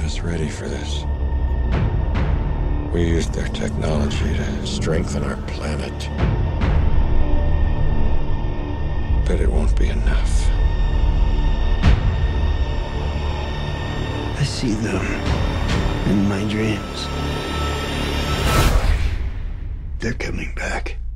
us ready for this. We used their technology to strengthen our planet. But it won't be enough. I see them in my dreams. They're coming back.